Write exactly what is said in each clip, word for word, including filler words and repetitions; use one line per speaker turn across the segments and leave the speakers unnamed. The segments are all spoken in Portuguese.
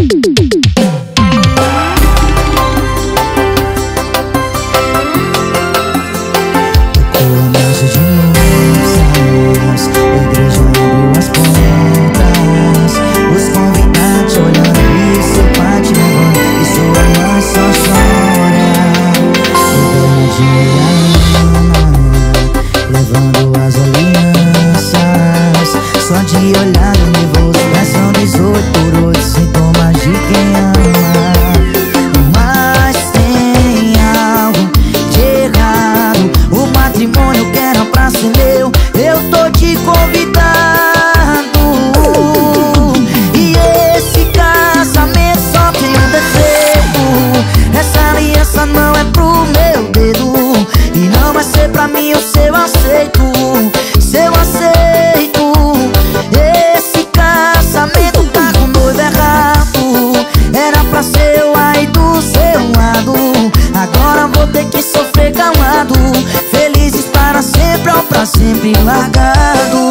Sempre largado.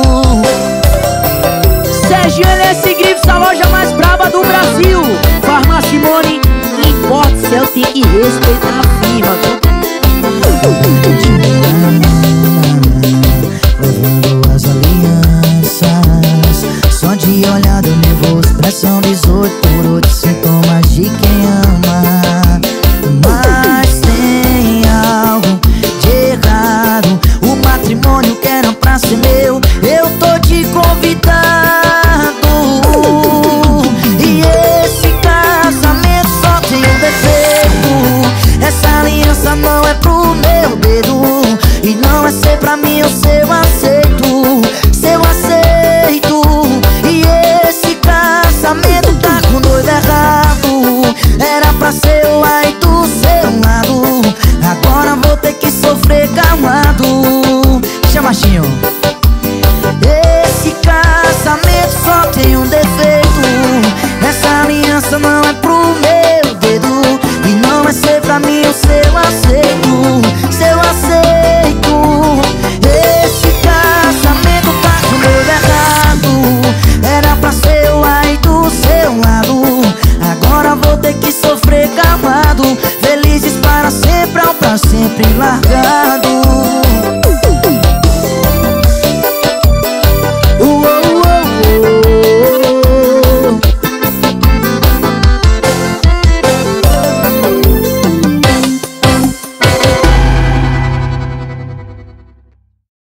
Serginho L S Grifes, a loja mais braba do Brasil. Farmácia Simone, importa o céu, tem que respeitar a firma, viu?
Levando as alianças, só de olhar deu nervoso. Pressão dezoito por oito, sintomas de quem ama.